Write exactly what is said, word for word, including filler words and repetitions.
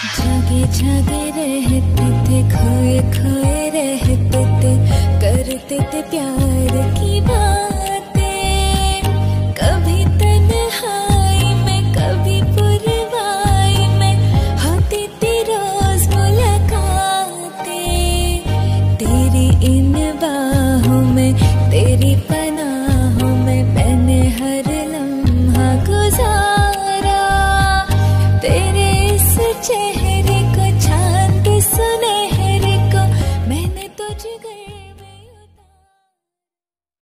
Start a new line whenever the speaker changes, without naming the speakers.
जागे जागे रहते थे, खोए खोए रहते थे, करते थे प्यार की बात।